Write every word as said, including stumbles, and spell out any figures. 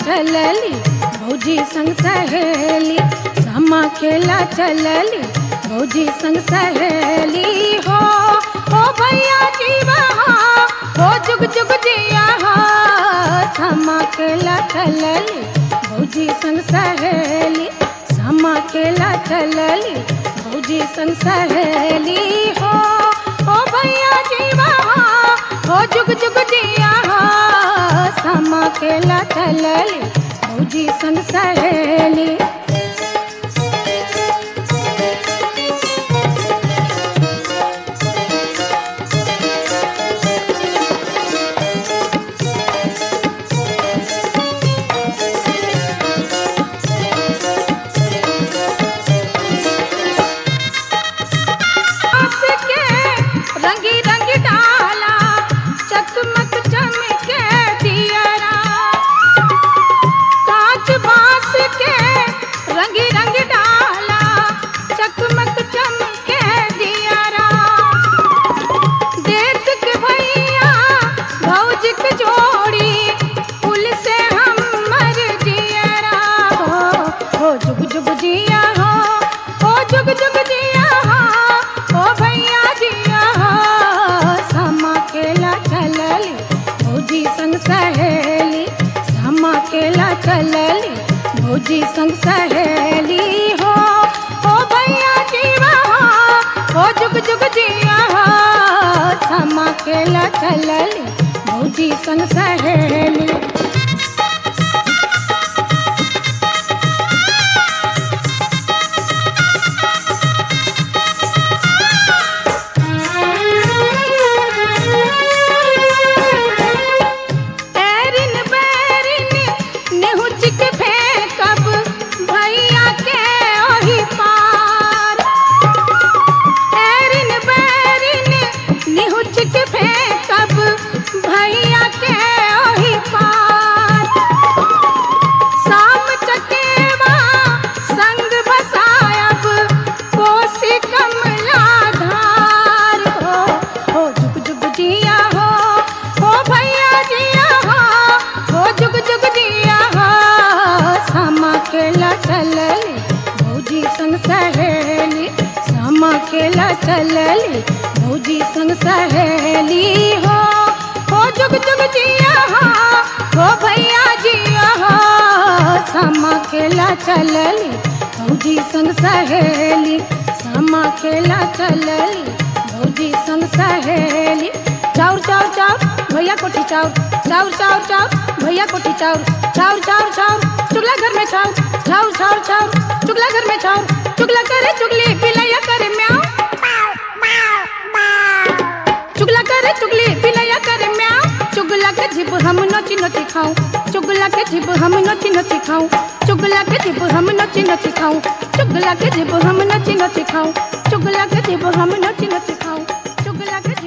चलली भौजी संग सहेली, सामा खेला चलली भौजी संग सहेली हो। ओ भैया जीवा हो जुग जुग जिया हो, सामा खेला चलली भौजी संग सहेली, सामा खेला चलली भौजी संग सहेली हो। ओ भैया जीवा हो जुग जुग जिया हो, सामा खेला चलली भौजी संग सहेली। रंगी रंगी डाला चकमक चमके दियरा, कांच बांस के रंगी रंगी डाला चकमक चमके दियरा। देख के भैया भौजी की जोड़ी फूल से हम मर जियरा हो। हो जुग जुग जिया हो, हो जुग जुग जिया हो, ओ भैया जिया हो, सामा खेला चलली भौजी संग सहेली, सामा खेला चलली भौजी संग सहेली हो। ओ भैया जीवा हो, हो जुग जुग जिया हो, सामा खेला चलली भौजी संग सहेली। चलली भौजी संग सहेली, सामा खेला चलली भौजी संग सहेली हो। हो जुग जुग जिया हो, हो भैया जिया हो, सामा खेला चलली भौजी संग सहेली, सामा खेला चलली भौजी संग सहेली। चाउर चाउर चाउर भैया कोठी चाउर, चाउर चाउर चाउर भैया कोठी चाउर, चाउर चाउर चाउर चुगला घर में चाउर, चाउर चाउर चाउर चुगला घर में चाउर, चुगला करे चुगली पिलैया करे म्याऊ, चुगला करे चुगली पिलैया करे म्याऊ। चुगला के जीभ हम नोची नोची खाऊं, चुगला के जीभ हम नोची नोची खाऊं, चुगला के जीभ हम नोची नोची खाऊं, चुगला के जीभ हम नोची नोची खाऊं, चुगला के जीभ हम नोची नोची खाऊं, चुगला के